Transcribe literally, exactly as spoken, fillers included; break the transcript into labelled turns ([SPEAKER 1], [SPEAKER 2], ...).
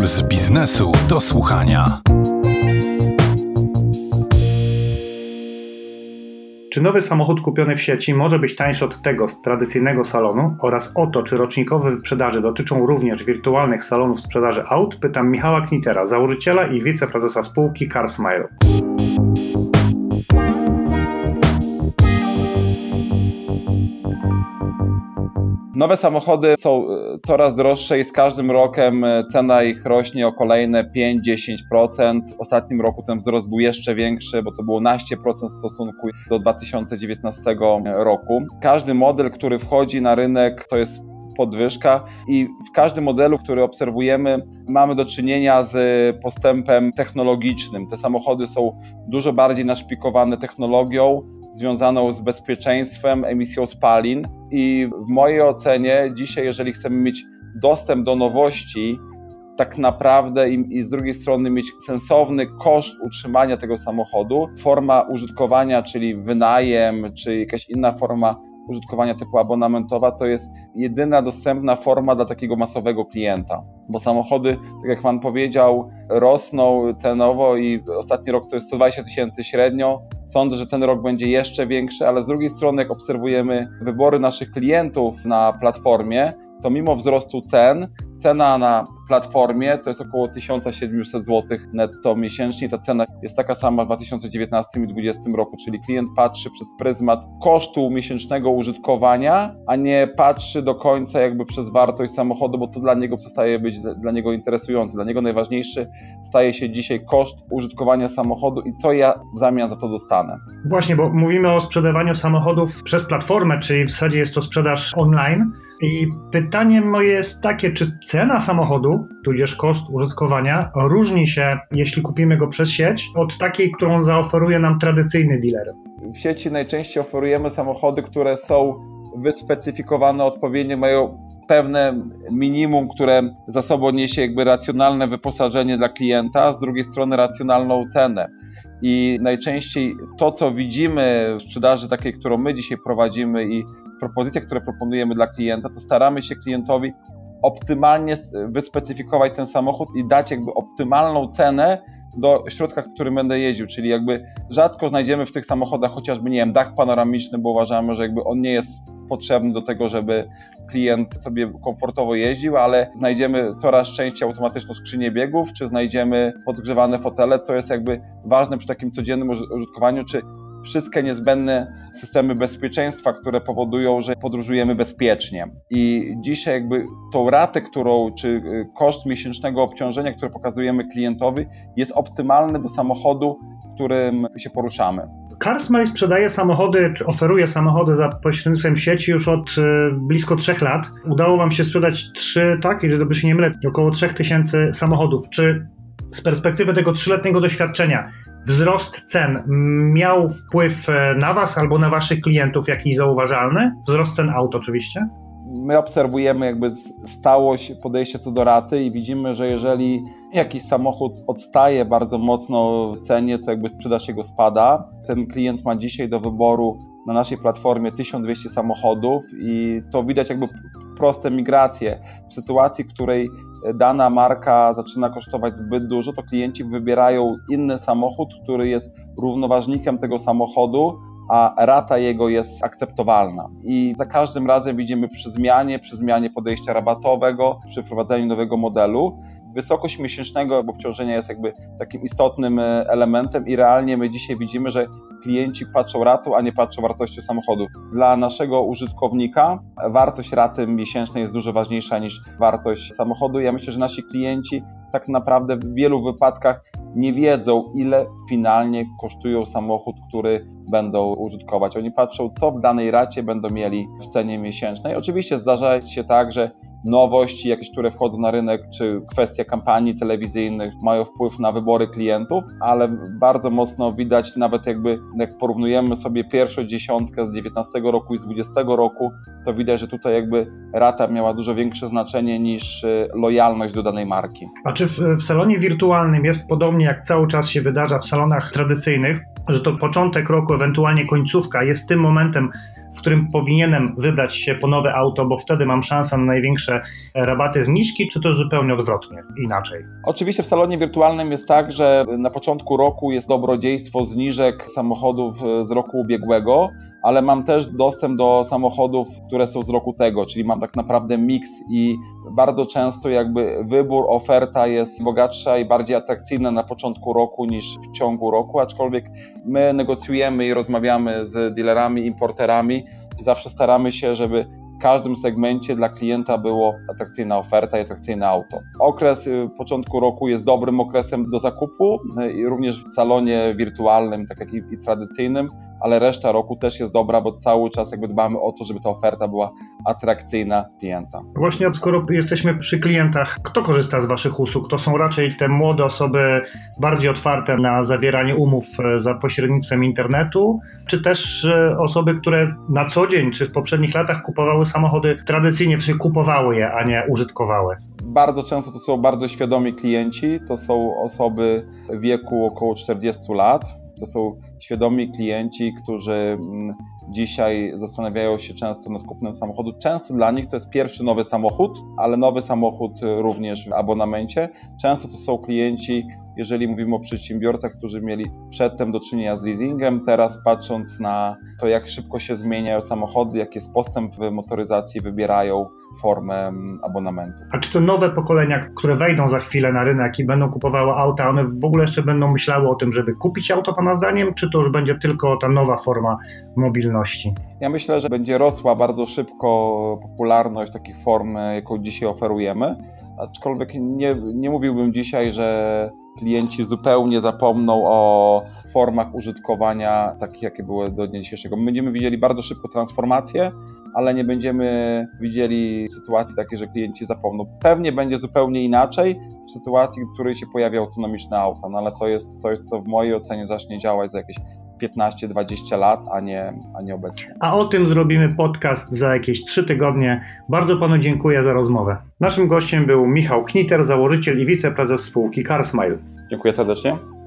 [SPEAKER 1] Puls biznesu do słuchania.
[SPEAKER 2] Czy nowy samochód kupiony w sieci może być tańszy od tego z tradycyjnego salonu oraz o to, czy rocznikowe wyprzedaże dotyczą również wirtualnych salonów sprzedaży aut, pytam Michała Knitera, założyciela i wiceprezesa spółki CarSmile.
[SPEAKER 3] Nowe samochody są coraz droższe i z każdym rokiem cena ich rośnie o kolejne pięć do dziesięciu procent. W ostatnim roku ten wzrost był jeszcze większy, bo to było naście procent w stosunku do dwa tysiące dziewiętnastego roku. Każdy model, który wchodzi na rynek, to jest podwyżka i w każdym modelu, który obserwujemy, mamy do czynienia z postępem technologicznym. Te samochody są dużo bardziej naszpikowane technologią związaną z bezpieczeństwem, emisją spalin i w mojej ocenie dzisiaj, jeżeli chcemy mieć dostęp do nowości, tak naprawdę i, i z drugiej strony mieć sensowny koszt utrzymania tego samochodu, forma użytkowania, czyli wynajem, czy jakaś inna forma użytkowania typu abonamentowa, to jest jedyna dostępna forma dla takiego masowego klienta. Bo samochody, tak jak Pan powiedział, rosną cenowo i ostatni rok to jest sto dwadzieścia tysięcy średnio. Sądzę, że ten rok będzie jeszcze większy, ale z drugiej strony, jak obserwujemy wybory naszych klientów na platformie, to mimo wzrostu cen, cena na platformie to jest około tysiąc siedemset złotych netto miesięcznie. Ta cena jest taka sama w dwa tysiące dziewiętnastym i dwa tysiące dwudziestym roku, czyli klient patrzy przez pryzmat kosztu miesięcznego użytkowania, a nie patrzy do końca jakby przez wartość samochodu, bo to dla niego przestaje być dla niego interesujące. Dla niego najważniejszy staje się dzisiaj koszt użytkowania samochodu i co ja w zamian za to dostanę.
[SPEAKER 2] Właśnie, bo mówimy o sprzedawaniu samochodów przez platformę, czyli w zasadzie jest to sprzedaż online. I pytanie moje jest takie, czy cena samochodu, tudzież koszt użytkowania, różni się, jeśli kupimy go przez sieć, od takiej, którą zaoferuje nam tradycyjny dealer?
[SPEAKER 3] W sieci najczęściej oferujemy samochody, które są wyspecyfikowane odpowiednio, mają pewne minimum, które za sobą niesie jakby racjonalne wyposażenie dla klienta, z drugiej strony racjonalną cenę. I najczęściej to, co widzimy w sprzedaży takiej, którą my dzisiaj prowadzimy i w propozycjach, które proponujemy dla klienta, to staramy się klientowi optymalnie wyspecyfikować ten samochód i dać jakby optymalną cenę do środka, którym będę jeździł, czyli jakby rzadko znajdziemy w tych samochodach chociażby, nie wiem, dach panoramiczny, bo uważamy, że jakby on nie jest potrzebny do tego, żeby klient sobie komfortowo jeździł, ale znajdziemy coraz częściej automatyczną skrzynię biegów, czy znajdziemy podgrzewane fotele, co jest jakby ważne przy takim codziennym użytkowaniu, czy wszystkie niezbędne systemy bezpieczeństwa, które powodują, że podróżujemy bezpiecznie. I dzisiaj jakby tą ratę, którą, czy koszt miesięcznego obciążenia, które pokazujemy klientowi, jest optymalny do samochodu, w którym się poruszamy.
[SPEAKER 2] CarSmile sprzedaje samochody, czy oferuje samochody za pośrednictwem sieci już od y, blisko trzech lat. Udało Wam się sprzedać trzy, tak, jeżeli dobrze się nie mylę, około trzech tysięcy samochodów. Czy z perspektywy tego trzyletniego doświadczenia wzrost cen miał wpływ na Was albo na Waszych klientów jakiś zauważalny? Wzrost cen aut oczywiście?
[SPEAKER 3] My obserwujemy jakby stałość podejście co do raty i widzimy, że jeżeli jakiś samochód odstaje bardzo mocno w cenie, to jakby sprzedaż jego spada. Ten klient ma dzisiaj do wyboru na naszej platformie tysiąc dwieście samochodów i to widać jakby proste migracje. W sytuacji, w której dana marka zaczyna kosztować zbyt dużo, to klienci wybierają inny samochód, który jest równoważnikiem tego samochodu, a rata jego jest akceptowalna. I za każdym razem widzimy przy zmianie, przy zmianie podejścia rabatowego, przy wprowadzeniu nowego modelu, wysokość miesięcznego obciążenia jest jakby takim istotnym elementem i realnie my dzisiaj widzimy, że klienci patrzą ratą, a nie patrzą wartością samochodu. Dla naszego użytkownika wartość raty miesięcznej jest dużo ważniejsza niż wartość samochodu. Ja myślę, że nasi klienci tak naprawdę w wielu wypadkach nie wiedzą, ile finalnie kosztują samochód, który będą użytkować. Oni patrzą, co w danej racie będą mieli w cenie miesięcznej. Oczywiście zdarza się tak, że nowości jakieś, które wchodzą na rynek, czy kwestia kampanii telewizyjnych mają wpływ na wybory klientów, ale bardzo mocno widać nawet jakby, jak porównujemy sobie pierwszą dziesiątkę z dziewiętnastego roku i z dwudziestego roku, to widać, że tutaj jakby rata miała dużo większe znaczenie niż lojalność do danej marki.
[SPEAKER 2] A czy w, w salonie wirtualnym jest podobnie, jak cały czas się wydarza w salonach tradycyjnych, że to początek roku, ewentualnie końcówka jest tym momentem, w którym powinienem wybrać się po nowe auto, bo wtedy mam szansę na największe rabaty, zniżki, czy to zupełnie odwrotnie, inaczej?
[SPEAKER 3] Oczywiście w salonie wirtualnym jest tak, że na początku roku jest dobrodziejstwo zniżek samochodów z roku ubiegłego, ale mam też dostęp do samochodów, które są z roku tego, czyli mam tak naprawdę miks i bardzo często jakby wybór, oferta jest bogatsza i bardziej atrakcyjna na początku roku niż w ciągu roku, aczkolwiek my negocjujemy i rozmawiamy z dealerami, importerami, zawsze staramy się, żeby w każdym segmencie dla klienta było atrakcyjna oferta i atrakcyjne auto. Okres początku roku jest dobrym okresem do zakupu i również w salonie wirtualnym, tak jak i, i tradycyjnym, ale reszta roku też jest dobra, bo cały czas jakby dbamy o to, żeby ta oferta była atrakcyjna klienta.
[SPEAKER 2] Właśnie skoro jesteśmy przy klientach, kto korzysta z waszych usług? To są raczej te młode osoby bardziej otwarte na zawieranie umów za pośrednictwem internetu, czy też osoby, które na co dzień, czy w poprzednich latach kupowały samochody tradycyjnie, czy kupowały je, a nie użytkowały?
[SPEAKER 3] Bardzo często to są bardzo świadomi klienci, to są osoby w wieku około czterdziestu lat, to są świadomi klienci, którzy dzisiaj zastanawiają się często nad kupnem samochodu. Często dla nich to jest pierwszy nowy samochód, ale nowy samochód również w abonamencie. Często to są klienci, jeżeli mówimy o przedsiębiorcach, którzy mieli przedtem do czynienia z leasingem, teraz patrząc na to, jak szybko się zmieniają samochody, jaki jest postęp w motoryzacji, wybierają formę abonamentu.
[SPEAKER 2] A czy te nowe pokolenia, które wejdą za chwilę na rynek i będą kupowały auta, one w ogóle jeszcze będą myślały o tym, żeby kupić auto pana zdaniem, czy to już będzie tylko ta nowa forma mobilności?
[SPEAKER 3] Ja myślę, że będzie rosła bardzo szybko popularność takich form, jaką dzisiaj oferujemy, aczkolwiek nie, nie mówiłbym dzisiaj, że klienci zupełnie zapomną o formach użytkowania takich, jakie były do dnia dzisiejszego. My będziemy widzieli bardzo szybko transformację, ale nie będziemy widzieli sytuacji takiej, że klienci zapomną. Pewnie będzie zupełnie inaczej w sytuacji, w której się pojawi autonomiczne auto, no ale to jest coś, co w mojej ocenie zacznie działać za jakieś piętnaście dwadzieścia lat, a nie, a nie obecnie.
[SPEAKER 2] A o tym zrobimy podcast za jakieś trzy tygodnie. Bardzo panu dziękuję za rozmowę. Naszym gościem był Michał Kniter, założyciel i wiceprezes spółki CarSmile.
[SPEAKER 3] Dziękuję serdecznie.